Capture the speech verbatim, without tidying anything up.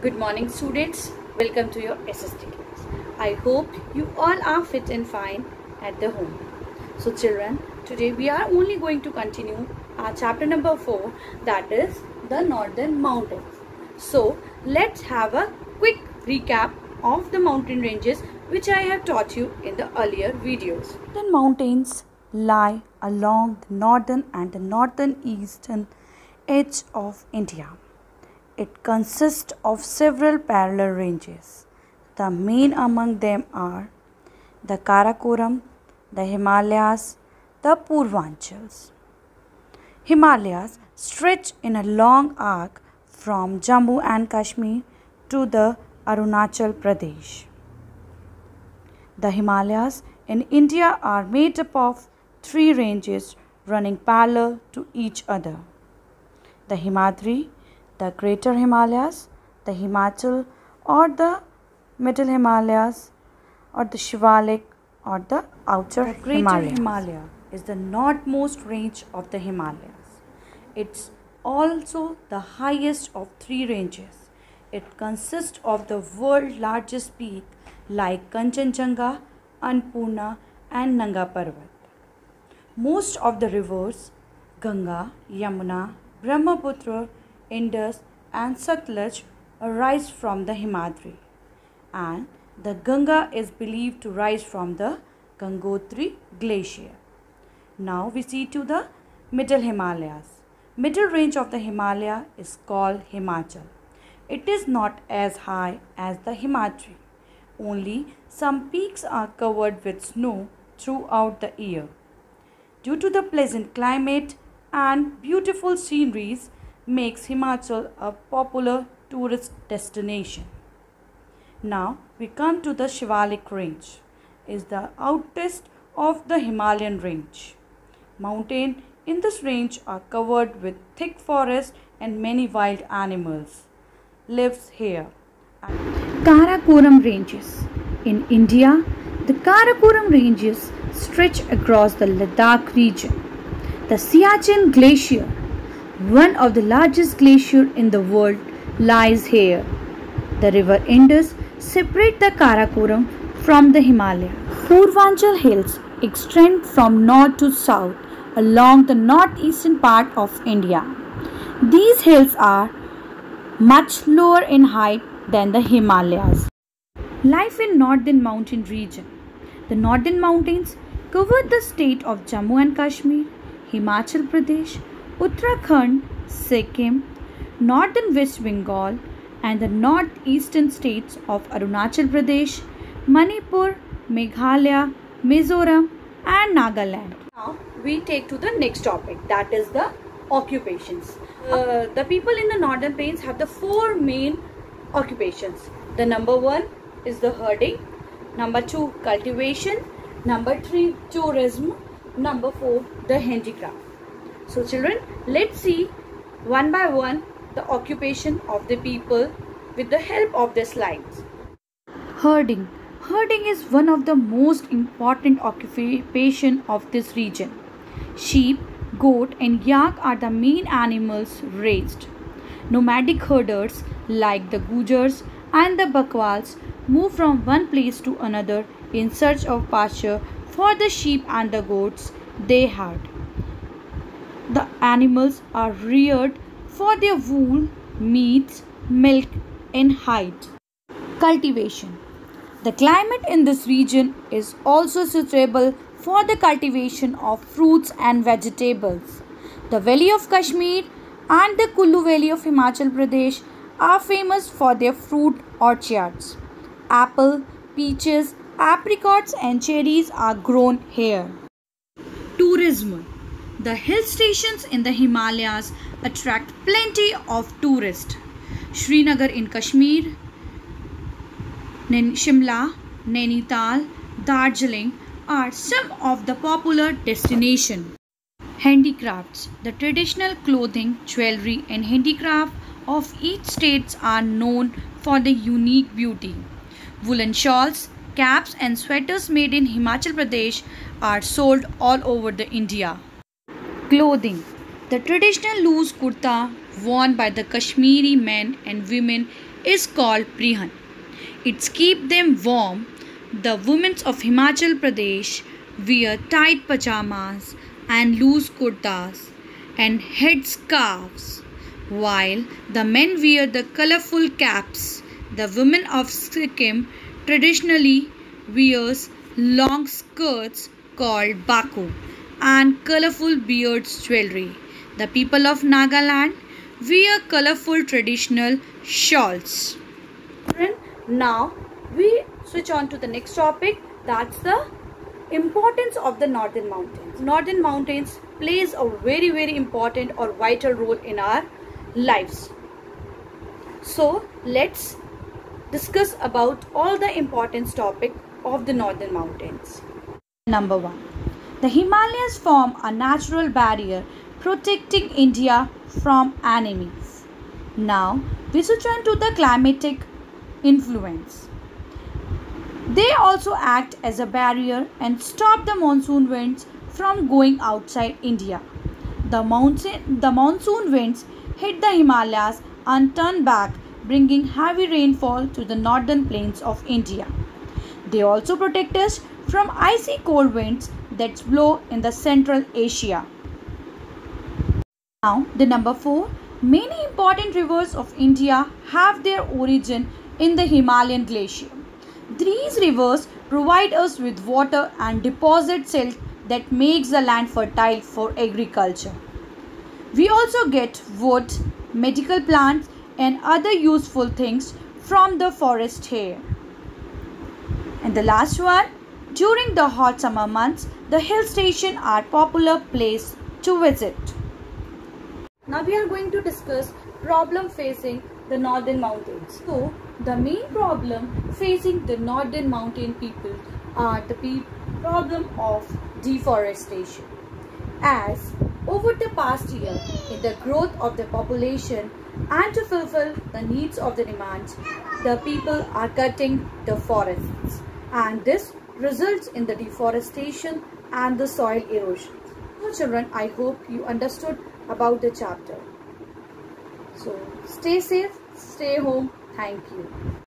Good morning students, welcome to your S S T class. I hope you all are fit and fine at the home. So children, today we are only going to continue our chapter number four, that is the Northern Mountains. So let's have a quick recap of the mountain ranges which I have taught you in the earlier videos. The mountains lie along the northern and the northern eastern edge of India. It consists of several parallel ranges. The main among them are the Karakoram, the Himalayas, the Purvanchals. Himalayas stretch in a long arc from Jammu and Kashmir to the Arunachal Pradesh. The Himalayas in India are made up of three ranges running parallel to each other: the Himadri, the Greater Himalayas, the Himachal or the Middle Himalayas, or the Shivalik or the Outer Himalayas. The Greater Himalaya is the northmost range of the Himalayas. It's also the highest of three ranges. It consists of the world's largest peak like Kanchenjunga, Annapurna and Nanga Parvat. Most of the rivers Ganga, Yamuna, Brahmaputra, Indus and Satluj arise from the Himadri, and the Ganga is believed to rise from the Gangotri glacier. Now we see to the Middle Himalayas. Middle range of the Himalaya is called Himachal. It is not as high as the Himadri. Only some peaks are covered with snow throughout the year. Due to the pleasant climate and beautiful sceneries, makes Himachal a popular tourist destination. Now we come to the Shivalik range. Is the outest of the Himalayan range. Mountains in this range are covered with thick forest and many wild animals lives here. Karakoram ranges. In India, the Karakoram ranges stretch across the Ladakh region. The Siachen Glacier, one of the largest glaciers in the world, lies here. The river Indus separates the Karakoram from the Himalayas. Purvanchal hills extend from north to south along the northeastern part of India. These hills are much lower in height than the Himalayas. Life in Northern Mountain region. The Northern Mountains cover the state of Jammu and Kashmir, Himachal Pradesh, Uttarakhand, Sikkim, Northern West Bengal and the northeastern states of Arunachal Pradesh, Manipur, Meghalaya, Mizoram and Nagaland. Now we take to the next topic, that is the occupations. Uh, the people in the northern plains have the four main occupations. The number one is the herding, number two cultivation, number three tourism, number four the handicraft. So children, let's see one by one the occupation of the people with the help of the slides. Herding. Herding is one of the most important occupation of this region. Sheep, goat and yak are the main animals raised. Nomadic herders like the Gujars and the Bakwals move from one place to another in search of pasture for the sheep and the goats they herd. The animals are reared for their wool, meat, milk and hide. Cultivation. The climate in this region is also suitable for the cultivation of fruits and vegetables. The Valley of Kashmir and the Kullu Valley of Himachal Pradesh are famous for their fruit orchards. Apple, peaches, apricots and cherries are grown here. Tourism. The hill stations in the Himalayas attract plenty of tourists. Srinagar in Kashmir, Shimla, Nainital, Darjeeling are some of the popular destinations. Handicrafts. The traditional clothing, jewelry and handicraft of each state are known for their unique beauty. Woolen shawls, caps and sweaters made in Himachal Pradesh are sold all over the India. Clothing. The traditional loose kurta worn by the Kashmiri men and women is called Prihan. It's keep them warm. The women of Himachal Pradesh wear tight pajamas and loose kurtas and head scarves, while the men wear the colorful caps. The women of Sikkim traditionally wears long skirts called baku and colorful beards jewelry. The people of Nagaland wear colorful traditional shawls. Now we switch on to the next topic, that's the importance of the northern mountains. Northern mountains plays a very very important or vital role in our lives. So let's discuss about all the importance topic of the northern mountains. Number one, the Himalayas form a natural barrier protecting India from enemies. Now we switch on to the climatic influence. They also act as a barrier and stop the monsoon winds from going outside India. The monsoon, the monsoon winds hit the Himalayas and turn back, bringing heavy rainfall to the northern plains of India. They also protect us from icy cold winds that blow in the Central Asia. Now, the number four, many important rivers of India have their origin in the Himalayan glacier. These rivers provide us with water and deposit silt that makes the land fertile for agriculture. We also get wood, medical plants and other useful things from the forest here. And the last one, during the hot summer months, the hill stations are popular place to visit. Now we are going to discuss problem facing the northern mountains. So the main problem facing the northern mountain people are the pe problem of deforestation. As over the past year, in the growth of the population and to fulfill the needs of the demands, the people are cutting the forests, and this results in the deforestation and the soil erosion. So children, I hope you understood about the chapter. So stay safe, stay home. Thank you.